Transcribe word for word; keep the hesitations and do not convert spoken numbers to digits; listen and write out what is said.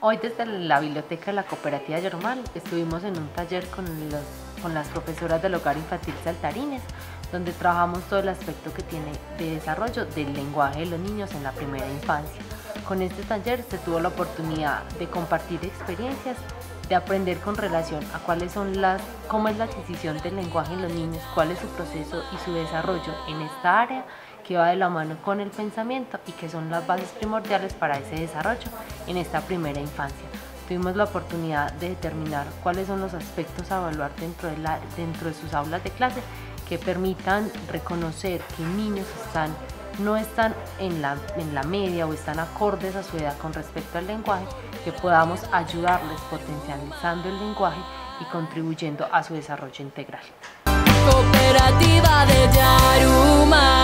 Hoy desde la biblioteca de la Cooperativa Yormal estuvimos en un taller con, los, con las profesoras del Hogar Infantil Saltarines, donde trabajamos todo el aspecto que tiene de desarrollo del lenguaje de los niños en la primera infancia. Con este taller se tuvo la oportunidad de compartir experiencias, de aprender con relación a cuáles son las, cómo es la adquisición del lenguaje en los niños, cuál es su proceso y su desarrollo en esta área que va de la mano con el pensamiento y que son las bases primordiales para ese desarrollo en esta primera infancia. Tuvimos la oportunidad de determinar cuáles son los aspectos a evaluar dentro de, la, dentro de sus aulas de clase que permitan reconocer que niños están, no están en la, en la media o están acordes a su edad con respecto al lenguaje, que podamos ayudarles potencializando el lenguaje y contribuyendo a su desarrollo integral. Cooperativa de Yaruma.